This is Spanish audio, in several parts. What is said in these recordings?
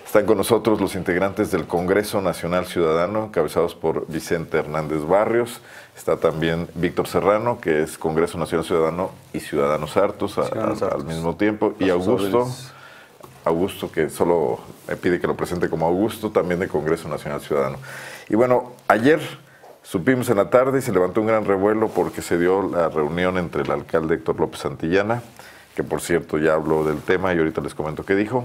Están con nosotros los integrantes del Congreso Nacional Ciudadano, encabezados por Vicente Hernández Barrios. Está también Víctor Serrano, que es Congreso Nacional Ciudadano y Ciudadanos Hartos al mismo tiempo. Y Augusto, que solo me pide que lo presente como Augusto, también de Congreso Nacional Ciudadano. Y bueno, ayer supimos en la tarde y se levantó un gran revuelo porque se dio la reunión entre el alcalde Héctor López Santillana, que por cierto ya habló del tema y ahorita les comento qué dijo,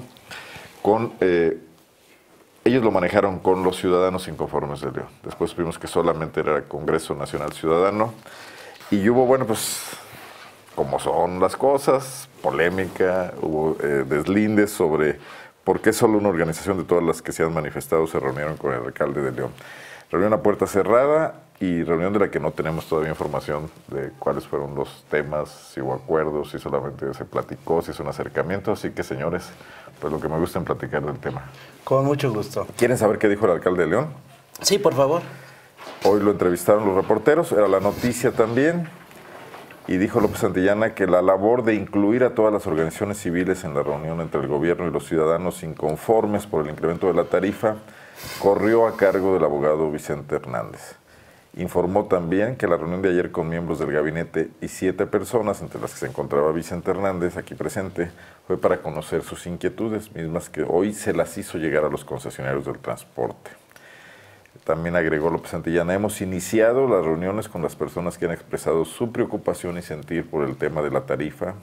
ellos lo manejaron con los ciudadanos inconformes de León. Después supimos que solamente era el Congreso Nacional Ciudadano y hubo, bueno, pues como son las cosas, polémica, hubo deslindes sobre por qué solo una organización de todas las que se han manifestado se reunieron con el alcalde de León. Reunión a puerta cerrada y reunión de la que no tenemos todavía información de cuáles fueron los temas, si hubo acuerdos, si solamente se platicó, si es un acercamiento. Así que, señores, pues lo que me gusta es platicar del tema. Con mucho gusto. ¿Quieren saber qué dijo el alcalde de León? Sí, por favor. Hoy lo entrevistaron los reporteros, era la noticia también, y dijo López Santillana que la labor de incluir a todas las organizaciones civiles en la reunión entre el gobierno y los ciudadanos inconformes por el incremento de la tarifa corrió a cargo del abogado Vicente Hernández. Informó también que la reunión de ayer con miembros del gabinete y 7 personas, entre las que se encontraba Vicente Hernández, aquí presente, fue para conocer sus inquietudes, mismas que hoy se las hizo llegar a los concesionarios del transporte. También agregó López Santillana, hemos iniciado las reuniones con las personas que han expresado su preocupación y sentir por el tema de la tarifa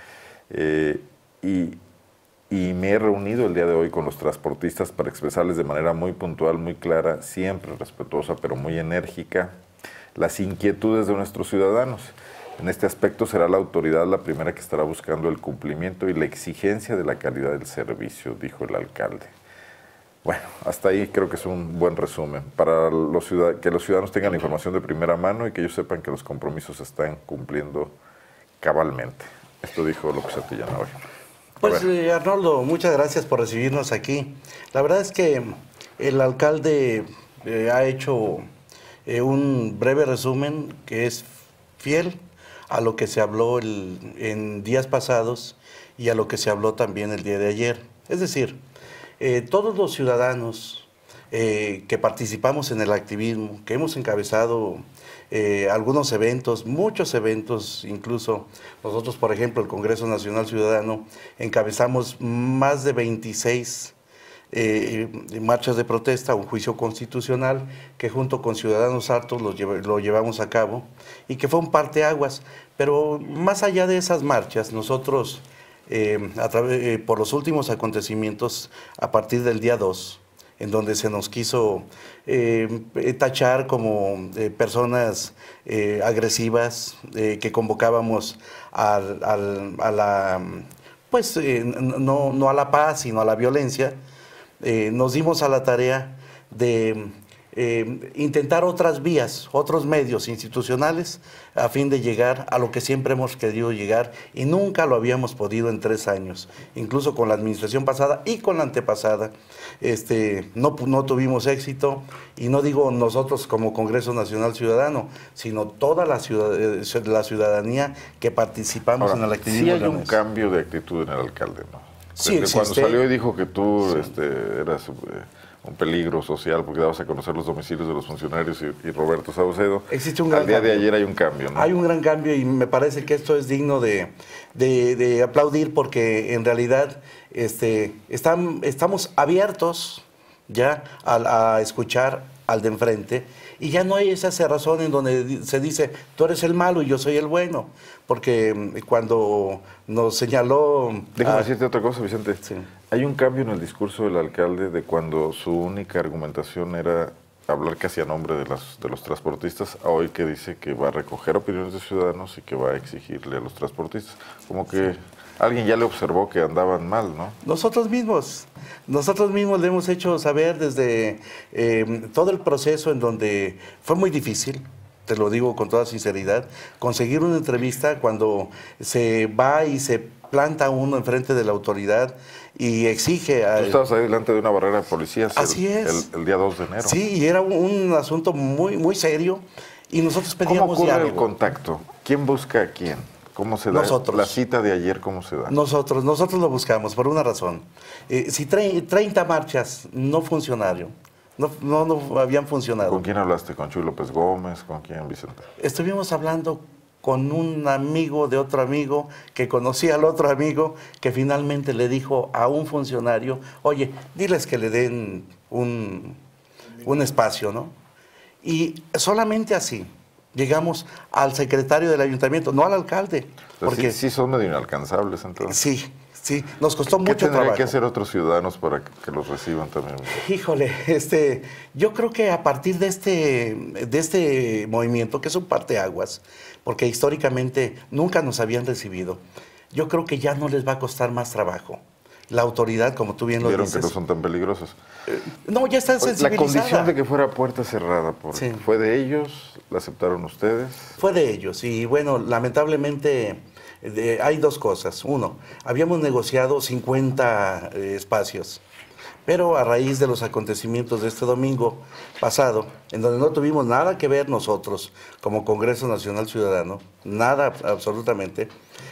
y me he reunido el día de hoy con los transportistas para expresarles de manera muy puntual, muy clara, siempre respetuosa, pero muy enérgica, las inquietudes de nuestros ciudadanos. En este aspecto será la autoridad la primera que estará buscando el cumplimiento y la exigencia de la calidad del servicio, dijo el alcalde. Bueno, hasta ahí creo que es un buen resumen para que los ciudadanos tengan la información de primera mano y que ellos sepan que los compromisos se están cumpliendo cabalmente. Esto dijo López Santillana hoy. Pues Arnoldo, muchas gracias por recibirnos aquí. La verdad es que el alcalde ha hecho un breve resumen que es fiel a lo que se habló en días pasados y a lo que se habló también el día de ayer. Es decir, todos los ciudadanos que participamos en el activismo, que hemos encabezado algunos eventos, muchos eventos, incluso nosotros, por ejemplo, el Congreso Nacional Ciudadano, encabezamos más de 26 marchas de protesta, un juicio constitucional que junto con Ciudadanos Hartos lo llevamos a cabo y que fue un parteaguas. Pero más allá de esas marchas, nosotros, por los últimos acontecimientos, a partir del día 2, en donde se nos quiso tachar como personas agresivas, que convocábamos no a la paz, sino a la violencia, nos dimos a la tarea de intentar otras vías, otros medios institucionales a fin de llegar a lo que siempre hemos querido llegar y nunca lo habíamos podido en 3 años, incluso con la administración pasada y con la antepasada. No tuvimos éxito, y no digo nosotros como Congreso Nacional Ciudadano, sino toda la ciudadanía que participamos. Ahora, en el activismo. Sí hay un cambio de actitud en el alcalde, ¿no? Sí, cuando salió y dijo que tú sí, eras un peligro social porque dabas a conocer los domicilios de los funcionarios y Roberto Saucedo. Existe un gran Al día cambio. de ayer hay un cambio, ¿no? Hay un gran cambio y me parece que esto es digno de aplaudir porque en realidad estamos abiertos ya a escuchar al de enfrente y ya no hay esa cerrazón en donde se dice tú eres el malo y yo soy el bueno, porque cuando nos señaló... Déjame decirte otra cosa, Vicente. Sí. Hay un cambio en el discurso del alcalde de cuando su única argumentación era hablar casi a nombre de los transportistas, a hoy que dice que va a recoger opiniones de ciudadanos y que va a exigirle a los transportistas. Como que alguien ya le observó que andaban mal, ¿no? Nosotros mismos le hemos hecho saber desde todo el proceso en donde fue muy difícil, te lo digo con toda sinceridad, conseguir una entrevista cuando se va y se planta uno enfrente de la autoridad y exige... Tú estabas ahí delante de una barrera de policías. Así es. El día 2 de enero. Sí, y era un asunto muy, muy serio y nosotros pedíamos ¿Cómo ocurre diálogo. el contacto? ¿Quién busca a quién? ¿Cómo se da? Nosotros. La cita de ayer, ¿cómo se da? Nosotros lo buscamos por una razón. Si 30 marchas no funcionaron, no habían funcionado. ¿Con quién hablaste? ¿Con Chuy López Gómez? ¿Con quién, Vicente? Estuvimos hablando con un amigo de otro amigo que conocía al otro amigo que finalmente le dijo a un funcionario, oye, diles que le den un espacio, ¿no? Y solamente así llegamos al secretario del ayuntamiento, no al alcalde. Porque sí son medio inalcanzables entonces. Sí, nos costó mucho trabajo. ¿Qué tendrían que hacer otros ciudadanos para que los reciban también? Híjole, yo creo que a partir de este movimiento, que es un parteaguas, porque históricamente nunca nos habían recibido, yo creo que ya no les va a costar más trabajo. La autoridad, como tú bien lo dices. Vieron que no son tan peligrosos. No, ya están sensibilizadas. La condición de que fuera puerta cerrada, sí. ¿fue de ellos? ¿La aceptaron ustedes? Fue de ellos y bueno, lamentablemente hay dos cosas. Uno, habíamos negociado 50 espacios, pero a raíz de los acontecimientos de este domingo pasado, en donde no tuvimos nada que ver nosotros como Congreso Nacional Ciudadano, nada absolutamente,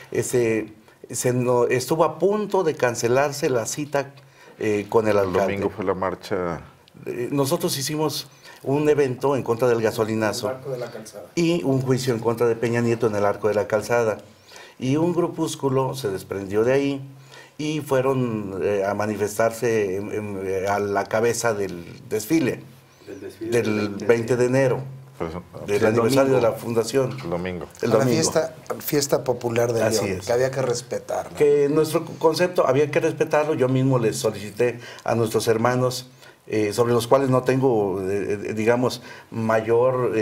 estuvo a punto de cancelarse la cita con el alcalde. El domingo fue la marcha. Nosotros hicimos un evento en contra del gasolinazo. El Arco de la Calzada. Y un juicio en contra de Peña Nieto en el Arco de la Calzada. Y un grupúsculo se desprendió de ahí y fueron a manifestarse a la cabeza del desfile del 20 de enero. Del aniversario de la fundación. El domingo. La fiesta popular de León, que había que respetar, ¿no? Que nuestro concepto había que respetarlo. Yo mismo les solicité a nuestros hermanos, sobre los cuales no tengo, digamos, mayor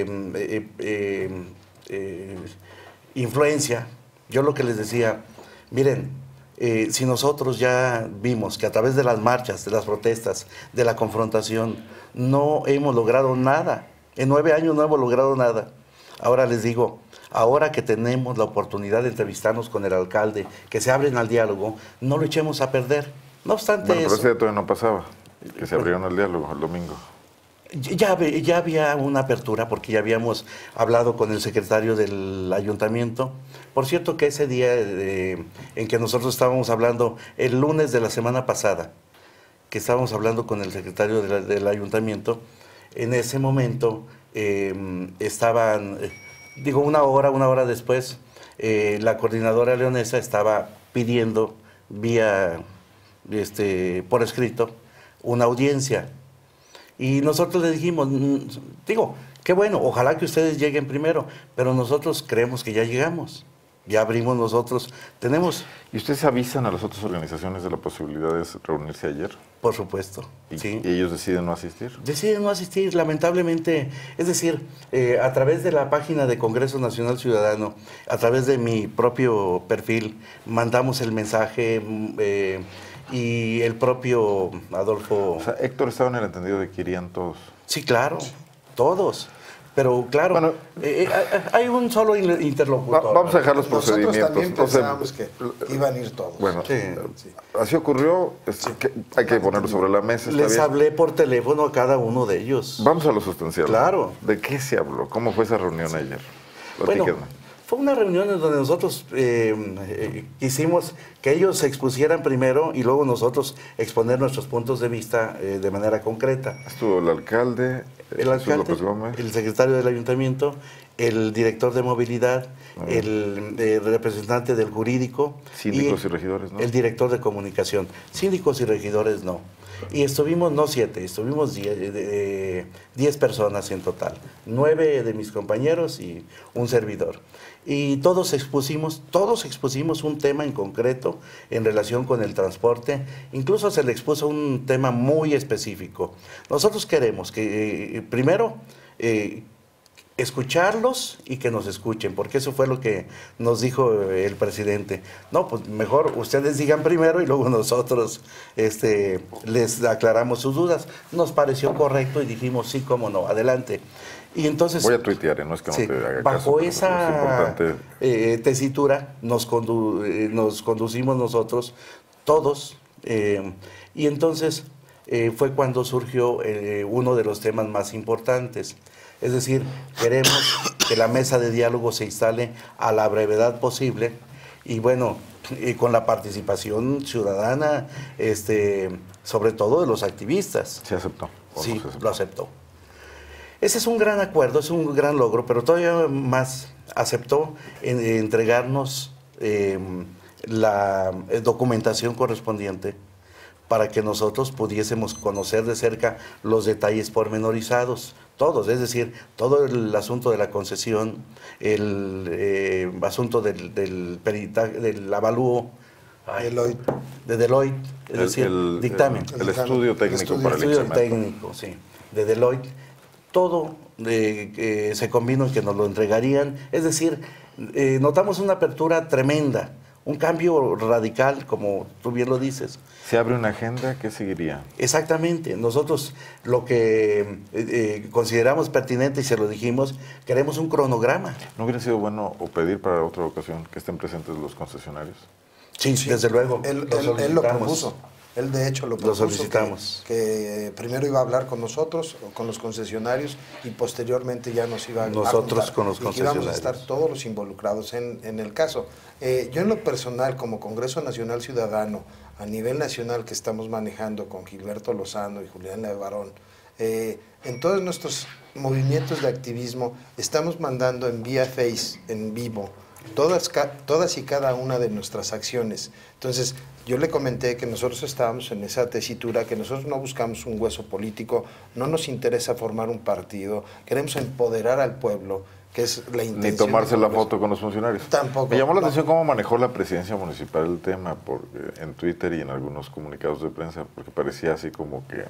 influencia. Yo lo que les decía, miren, si nosotros ya vimos que a través de las marchas, de las protestas, de la confrontación, no hemos logrado nada. En 9 años no hemos logrado nada. Ahora les digo, ahora que tenemos la oportunidad de entrevistarnos con el alcalde, que se abren al diálogo, no lo echemos a perder. No obstante bueno, pero eso... ese todavía no pasaba, que se abrieron al diálogo el domingo. Ya había una apertura porque ya habíamos hablado con el secretario del ayuntamiento. Por cierto que ese día en que nosotros estábamos hablando, el lunes de la semana pasada, que estábamos hablando con el secretario del ayuntamiento, en ese momento estaban, una hora después, la coordinadora leonesa estaba pidiendo vía, por escrito, una audiencia. Y nosotros le dijimos, qué bueno, ojalá que ustedes lleguen primero, pero nosotros creemos que ya llegamos. Ya abrimos nosotros, tenemos... ¿Y ustedes avisan a las otras organizaciones de la posibilidad de reunirse ayer? Por supuesto, ¿Y ellos deciden no asistir? Deciden no asistir, lamentablemente. Es decir, a través de la página de Congreso Nacional Ciudadano, a través de mi propio perfil, mandamos el mensaje y el propio Adolfo... O sea, Héctor estaba en el entendido de que irían todos. Sí, claro, todos. Pero claro, bueno, hay un solo interlocutor. Vamos a dejar los procedimientos. Nosotros también pensábamos que iban a ir todos. Bueno, así ocurrió, que hay que ponerlo sobre la mesa. Les hablé por teléfono a cada uno de ellos. Vamos a lo sustancial. Claro. ¿De qué se habló? ¿Cómo fue esa reunión ayer? Bueno, fue una reunión en donde nosotros quisimos que ellos se expusieran primero y luego nosotros exponer nuestros puntos de vista de manera concreta. Estuvo el alcalde, López Gómez, el secretario del ayuntamiento, el director de movilidad, el representante del jurídico. Síndicos y regidores, ¿no? El director de comunicación. Síndicos y regidores no. Y estuvimos, no 7, estuvimos 10 personas en total. 9 de mis compañeros y un servidor. Y todos expusimos un tema en concreto en relación con el transporte. Incluso se le expuso un tema muy específico. Nosotros queremos que, primero, escucharlos y que nos escuchen, porque eso fue lo que nos dijo el presidente. No, pues mejor ustedes digan primero y luego nosotros les aclaramos sus dudas. Nos pareció correcto y dijimos, sí, cómo no, adelante. Y entonces... Voy a tuitear, no es que no te haga caso. Bajo esa tesitura nos conducimos nosotros, todos, y entonces fue cuando surgió uno de los temas más importantes. Es decir, queremos que la mesa de diálogo se instale a la brevedad posible y bueno, con la participación ciudadana, sobre todo de los activistas. ¿Se aceptó? Sí, lo aceptó. Ese es un gran acuerdo, es un gran logro, pero todavía más aceptó entregarnos la documentación correspondiente para que nosotros pudiésemos conocer de cerca los detalles pormenorizados, todos, es decir, todo el asunto de la concesión, el asunto del avalúo de Deloitte, es decir, dictamen. El estudio técnico para el estudio técnico, sí, de Deloitte, todo se combinó en que nos lo entregarían, es decir, notamos una apertura tremenda, un cambio radical, como tú bien lo dices. ¿Se abre una agenda? ¿Qué seguiría? Exactamente. Nosotros lo que consideramos pertinente, y se lo dijimos, queremos un cronograma. ¿No hubiera sido bueno o pedir para otra ocasión que estén presentes los concesionarios? Sí, desde luego. Él lo propuso. Él de hecho lo propuso. Lo solicitamos. Que primero iba a hablar con nosotros, con los concesionarios, y posteriormente ya nos iba a nosotros con los concesionarios. Y íbamos a estar todos los involucrados en el caso. Yo en lo personal, como Congreso Nacional Ciudadano, a nivel nacional que estamos manejando con Gilberto Lozano y Julián Levarón, en todos nuestros movimientos de activismo estamos mandando en vía Face, en vivo, todas y cada una de nuestras acciones. Entonces, yo le comenté que nosotros estábamos en esa tesitura, que nosotros no buscamos un hueso político, no nos interesa formar un partido, queremos empoderar al pueblo, que es la intención. Ni tomarse la foto con los funcionarios. Tampoco. Me llamó la atención cómo manejó la presidencia municipal el tema, porque en Twitter y en algunos comunicados de prensa, porque parecía así como que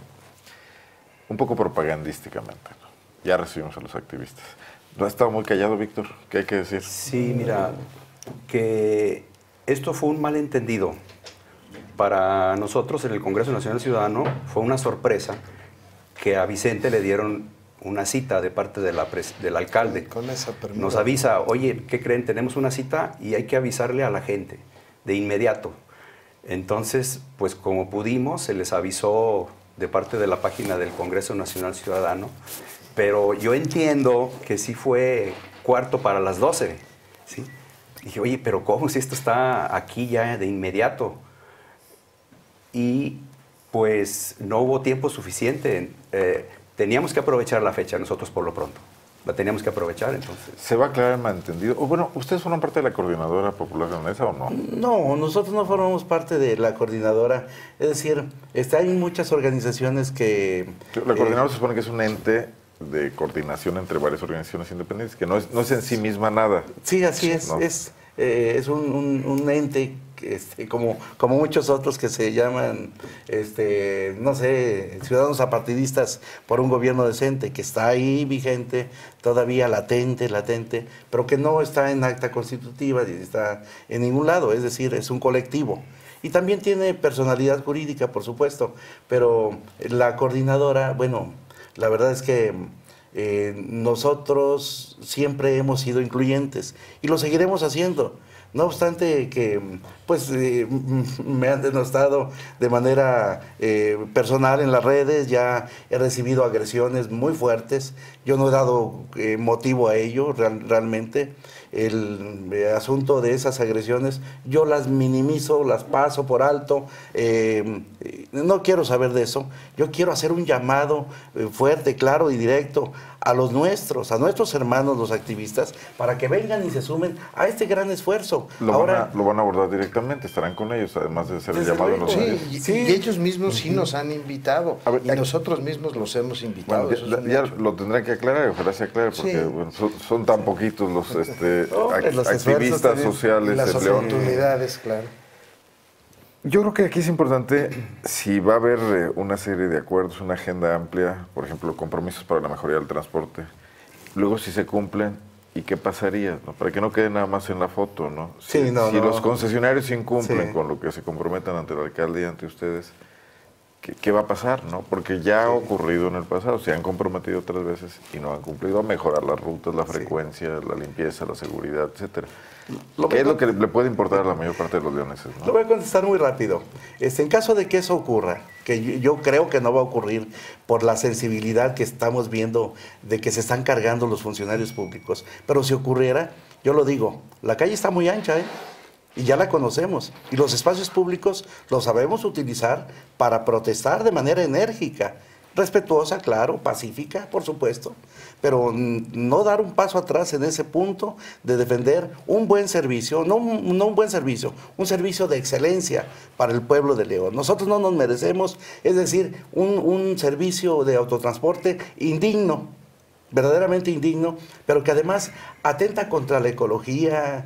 un poco propagandísticamente, ¿no? Ya recibimos a los activistas. ¿No ha estado muy callado, Víctor? ¿Qué hay que decir? Sí, mira, que esto fue un malentendido. Para nosotros en el Congreso Nacional Ciudadano fue una sorpresa que a Vicente le dieron una cita de parte del alcalde. Con esa permisa. Nos avisa, oye, ¿qué creen? Tenemos una cita y hay que avisarle a la gente de inmediato. Entonces, pues como pudimos, se les avisó de parte de la página del Congreso Nacional Ciudadano, pero yo entiendo que sí fue 11:45, ¿sí? Dije, oye, pero ¿cómo si esto está aquí ya de inmediato? Y pues no hubo tiempo suficiente. Teníamos que aprovechar la fecha nosotros por lo pronto. La teníamos que aprovechar, entonces. ¿Se va a aclarar el malentendido? Bueno, ¿ustedes fueron parte de la Coordinadora Popular Leonesa o no? No, nosotros no formamos parte de la coordinadora. Es decir, hay muchas organizaciones que... La Coordinadora se supone que es un ente de coordinación entre varias organizaciones independientes, que no es en sí misma nada. Sí, así es. ¿No? Es un ente como muchos otros que se llaman, no sé, ciudadanos apartidistas por un gobierno decente, que está ahí vigente, todavía latente, pero que no está en acta constitutiva, ni está en ningún lado, es decir, es un colectivo. Y también tiene personalidad jurídica, por supuesto, pero la coordinadora, bueno, la verdad es que nosotros siempre hemos sido incluyentes y lo seguiremos haciendo. No obstante que pues me han denostado de manera personal en las redes, ya he recibido agresiones muy fuertes, yo no he dado motivo a ello realmente. El asunto de esas agresiones yo las minimizo, las paso por alto, no quiero saber de eso. Yo quiero hacer un llamado fuerte, claro y directo a nuestros hermanos los activistas, para que vengan y se sumen a este gran esfuerzo. Lo van a abordar directamente, estarán con ellos, además de hacer el llamado en los medios. Sí, y ellos mismos sí nos han invitado, y nosotros mismos los hemos invitado. Bueno, ya lo tendrán que aclarar, ojalá se aclare, porque bueno, son tan poquitos los activistas sociales. Las oportunidades, claro. Yo creo que aquí es importante, si va a haber una serie de acuerdos, una agenda amplia, por ejemplo, compromisos para la mejoría del transporte, luego si se cumplen, ¿y qué pasaría? ¿No? Para que no quede nada más en la foto, ¿no? Si los concesionarios incumplen con lo que se comprometan ante el alcalde y ante ustedes, ¿qué va a pasar, no? Porque ya ha ocurrido en el pasado, se han comprometido 3 veces y no han cumplido a mejorar las rutas, la frecuencia, la limpieza, la seguridad, etcétera. ¿Qué es lo que le puede importar a la mayor parte de los leoneses, no? Lo voy a contestar muy rápido. En caso de que eso ocurra, que yo creo que no va a ocurrir por la sensibilidad que estamos viendo de que se están cargando los funcionarios públicos, pero si ocurriera, yo lo digo, la calle está muy ancha, ¿eh? Y ya la conocemos. Y los espacios públicos los sabemos utilizar para protestar de manera enérgica, respetuosa, claro, pacífica, por supuesto, pero no dar un paso atrás en ese punto de defender un buen servicio, no un buen servicio, un servicio de excelencia para el pueblo de León. Nosotros no nos merecemos, es decir, un servicio de autotransporte indigno, verdaderamente indigno, pero que además atenta contra la ecología.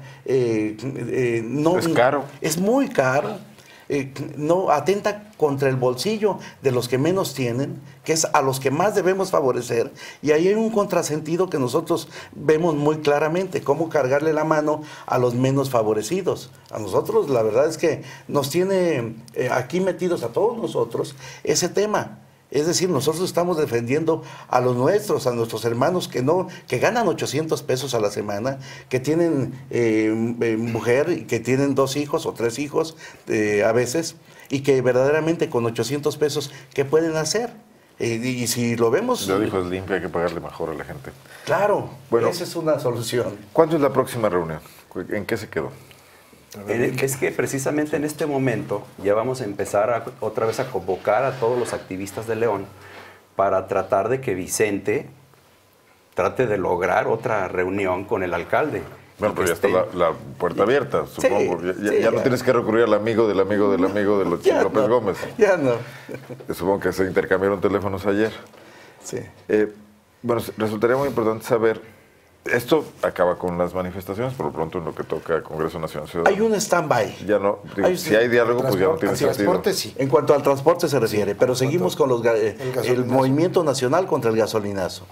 No, es caro. Es muy caro. No atenta contra el bolsillo de los que menos tienen, que es a los que más debemos favorecer, y ahí hay un contrasentido que nosotros vemos muy claramente, cómo cargarle la mano a los menos favorecidos. A nosotros la verdad es que nos tiene aquí metidos a todos nosotros ese tema. Es decir, nosotros estamos defendiendo a los nuestros, a nuestros hermanos que ganan 800 pesos a la semana, que tienen mujer y que tienen 2 hijos o 3 hijos a veces, y que verdaderamente con 800 pesos, ¿qué pueden hacer? Y si lo vemos... Lo dijo Slim, hay que pagarle mejor a la gente. Claro, bueno, esa es una solución. ¿Cuándo es la próxima reunión? ¿En qué se quedó? Es que precisamente en este momento ya vamos a empezar otra vez a convocar a todos los activistas de León para tratar de que Vicente trate de lograr otra reunión con el alcalde. Bueno, pero ya está la puerta abierta, supongo. Sí, ya no tienes que recurrir al amigo del amigo del amigo de López Gómez. Ya no. Supongo que se intercambiaron teléfonos ayer. Sí. Bueno, resultaría muy importante saber. Esto acaba con las manifestaciones, por lo pronto en lo que toca al Congreso Nacional Ciudadano. Hay un stand-by. Ya no, si hay diálogo, pues ya no tiene sentido. Transporte, sí. En cuanto al transporte se refiere, pero seguimos con el movimiento nacional contra el gasolinazo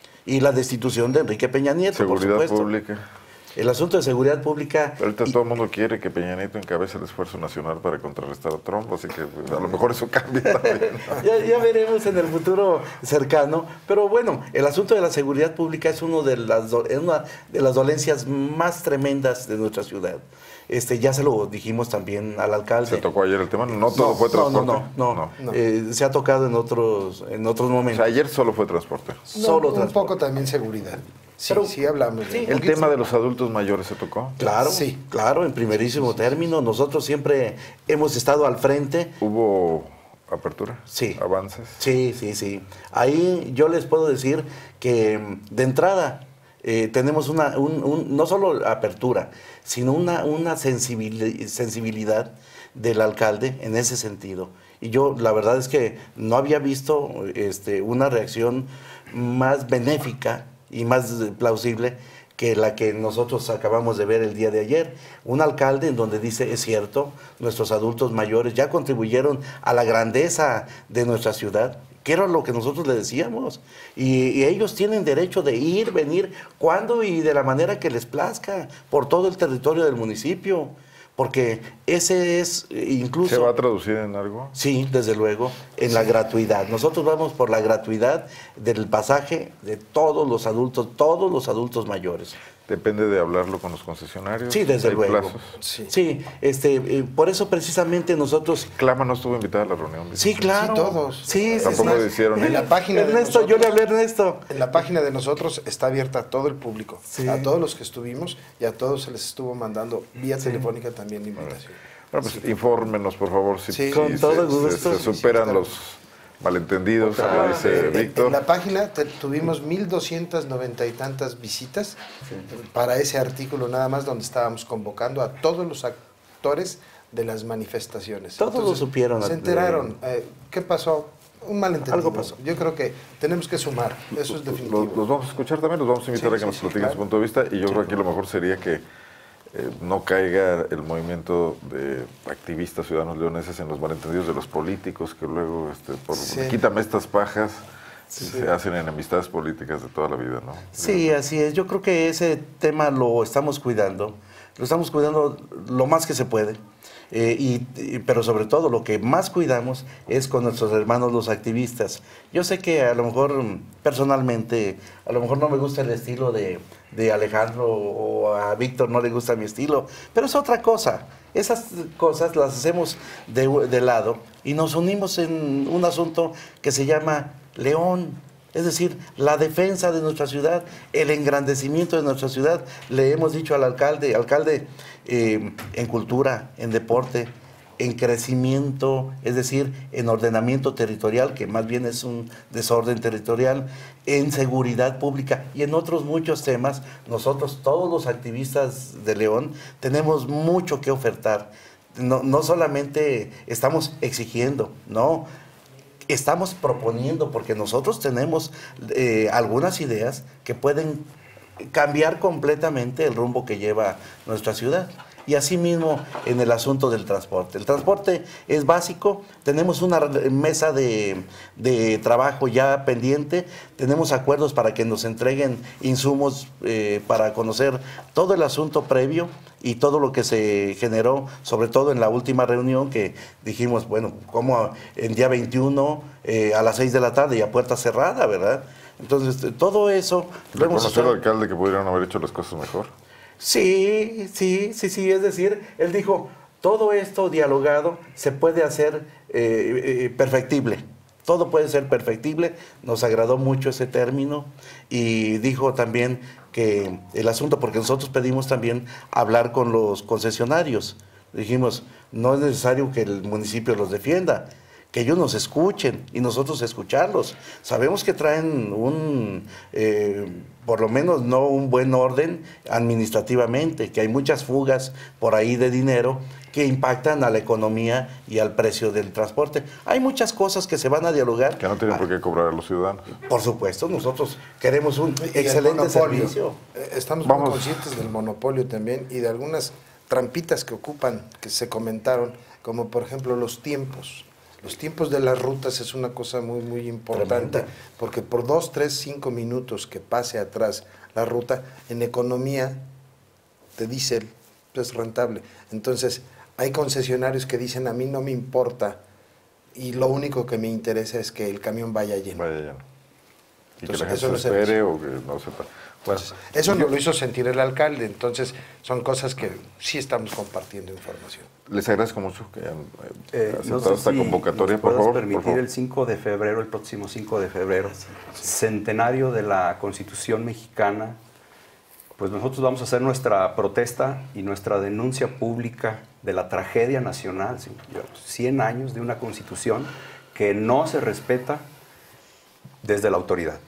y la destitución de Enrique Peña Nieto, Seguridad por supuesto. pública. El asunto de seguridad pública... Pero ahorita todo el mundo quiere que Peña Nieto encabece el esfuerzo nacional para contrarrestar a Trump, así que pues, a lo mejor eso cambia también, ¿no? ya veremos en el futuro cercano, pero bueno, el asunto de la seguridad pública es una de las dolencias más tremendas de nuestra ciudad. Ya se lo dijimos también al alcalde. ¿Se tocó ayer el tema? No todo fue transporte. No. Se ha tocado en otros momentos. O sea, ayer solo fue transporte. Solo un transporte. poco también seguridad. Sí, Pero, sí hablamos. ¿El tema de los adultos mayores se tocó? Claro, Sí. claro, en primerísimo término. Nosotros siempre hemos estado al frente. ¿Hubo apertura? Sí. ¿Avances? Sí. Ahí yo les puedo decir que de entrada tenemos no solo apertura, sino una sensibilidad del alcalde en ese sentido. Y yo la verdad es que no había visto una reacción más benéfica y más plausible que la que nosotros acabamos de ver el día de ayer. Un alcalde en donde dice, es cierto, nuestros adultos mayores ya contribuyeron a la grandeza de nuestra ciudad, que era lo que nosotros le decíamos. Y ellos tienen derecho de ir, venir, cuando y de la manera que les plazca, por todo el territorio del municipio. Porque ese es incluso... ¿Se va a traducir en algo? Sí, desde luego, en la gratuidad. Nosotros vamos por la gratuidad del pasaje de todos los adultos mayores. ¿Depende de hablarlo con los concesionarios? Sí, desde ¿Hay luego. plazos? Sí, por eso precisamente nosotros... Clama no estuvo invitada a la reunión. Sí, claro. Sí, todos. Sí, Tampoco lo hicieron. En la página de Ernesto, yo le hablé a Ernesto. En la página de nosotros está abierta a todo el público, Sí. a todos los que estuvimos, y a todos se les estuvo mandando vía telefónica también la invitación. Bueno, pues infórmenos, por favor, si, Sí. si Con todo gusto. se superan los malentendidos, como dice Víctor. En la página tuvimos 1,290 y tantas visitas para ese artículo nada más, donde estábamos convocando a todos los actores de las manifestaciones. Todos lo supieron. Se enteraron. ¿Qué pasó? Un malentendido. Algo pasó. Yo creo que tenemos que sumar, eso es definitivo. Los vamos a escuchar también, los vamos a invitar a que nos platiquen claro. su punto de vista, y yo creo que aquí lo mejor sería que no caiga el movimiento de activistas ciudadanos leoneses en los malentendidos de los políticos, que luego, quítame estas pajas, se hacen enemistades políticas de toda la vida, ¿no? Sí, así es. Yo creo que ese tema lo estamos cuidando. lo estamos cuidando lo más que se puede. Pero sobre todo lo que más cuidamos es con nuestros hermanos los activistas. Yo sé que a lo mejor personalmente, a lo mejor no me gusta el estilo de Alejandro, o a Víctor no le gusta mi estilo, pero es otra cosa. Esas cosas las hacemos de lado y nos unimos en un asunto que se llama León. Es decir, la defensa de nuestra ciudad, el engrandecimiento de nuestra ciudad. Le hemos dicho al alcalde, en cultura, en deporte, en crecimiento, es decir, en ordenamiento territorial, que más bien es un desorden territorial, en seguridad pública y en otros muchos temas. Nosotros, todos los activistas de León, tenemos mucho que ofertar. No solamente estamos exigiendo, no. Estamos proponiendo, porque nosotros tenemos algunas ideas que pueden cambiar completamente el rumbo que lleva nuestra ciudad. Y asimismo en el asunto del transporte. El transporte es básico, tenemos una mesa de trabajo ya pendiente, tenemos acuerdos para que nos entreguen insumos para conocer todo el asunto previo y todo lo que se generó, sobre todo en la última reunión que dijimos, bueno, como el día 21 a las 6 de la tarde y a puerta cerrada, ¿verdad? Entonces, todo eso... ¿Reconoció al alcalde que pudieran haber hecho las cosas mejor? Sí, es decir, él dijo, todo esto dialogado se puede hacer perfectible, todo puede ser perfectible, nos agradó mucho ese término y dijo también que el asunto, porque nosotros pedimos también hablar con los concesionarios, dijimos, no es necesario que el municipio los defienda, que ellos nos escuchen y nosotros escucharlos. Sabemos que traen por lo menos no un buen orden administrativamente, que hay muchas fugas por ahí de dinero que impactan a la economía y al precio del transporte. Hay muchas cosas que se van a dialogar. Que no tienen por qué cobrar a los ciudadanos. Por supuesto, nosotros queremos un excelente servicio. Estamos muy conscientes del monopolio también y de algunas trampitas que ocupan, que se comentaron, como por ejemplo los tiempos. Los tiempos de las rutas es una cosa muy, muy importante, porque por 2, 3, 5 minutos que pase atrás la ruta, en economía de diésel es rentable. Entonces, hay concesionarios que dicen, a mí no me importa, y lo único que me interesa es que el camión vaya lleno. Vaya lleno. Y entonces, que la gente se espere o que no sepa. Bueno, eso nos lo hizo sentir el alcalde, entonces son cosas que sí estamos compartiendo información. Les agradezco mucho que hayan aceptado esta convocatoria, por favor. Permitir el 5 de febrero, el próximo 5 de febrero, centenario de la Constitución mexicana, pues nosotros vamos a hacer nuestra protesta y nuestra denuncia pública de la tragedia nacional, 100 años de una Constitución que no se respeta desde la autoridad.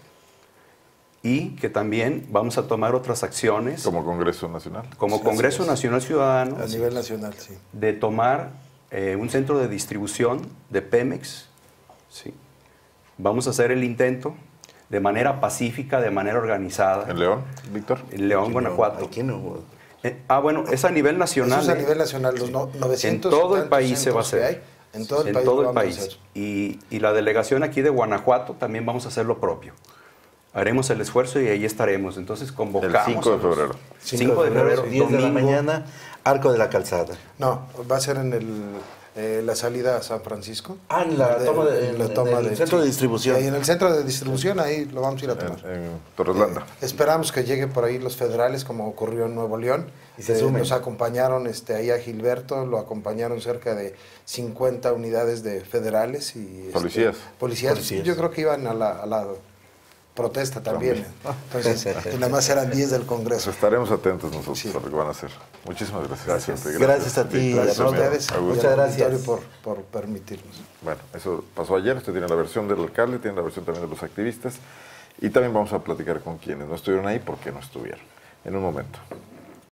Y que también vamos a tomar otras acciones. Como Congreso Nacional. Como Congreso Nacional Ciudadano. A nivel nacional, sí. De tomar un centro de distribución de Pemex. ¿Sí? Vamos a hacer el intento de manera pacífica, de manera organizada. ¿En León, Víctor? En León, Guanajuato. Aquí no. Bueno, es a nivel nacional. Eso es a nivel nacional, los 900 en todo el país se va a hacer. En todo el país. Y la delegación aquí de Guanajuato también vamos a hacer lo propio. Haremos el esfuerzo y ahí estaremos. Entonces convocamos. El 5 de febrero. 5 de febrero, 10 de la mañana, Arco de la Calzada. No, va a ser en la salida a San Francisco. En la toma del centro de distribución. Y en el centro de distribución, ahí lo vamos a ir a tomar. En Torreslanda. Esperamos que lleguen por ahí los federales, como ocurrió en Nuevo León. Y se sumen. Nos acompañaron ahí a Gilberto, lo acompañaron cerca de 50 unidades de federales. Y Policías. Yo creo que iban a la protesta también. Entonces, nada más eran 10 del Congreso. Pues estaremos atentos nosotros a lo que van a hacer. Muchísimas gracias. Gracias a ti. Gracias a ustedes. Muchas gracias por permitirnos. Bueno, eso pasó ayer. Usted tiene la versión del alcalde, tiene la versión también de los activistas. Y también vamos a platicar con quienes no estuvieron ahí porque no estuvieron. En un momento.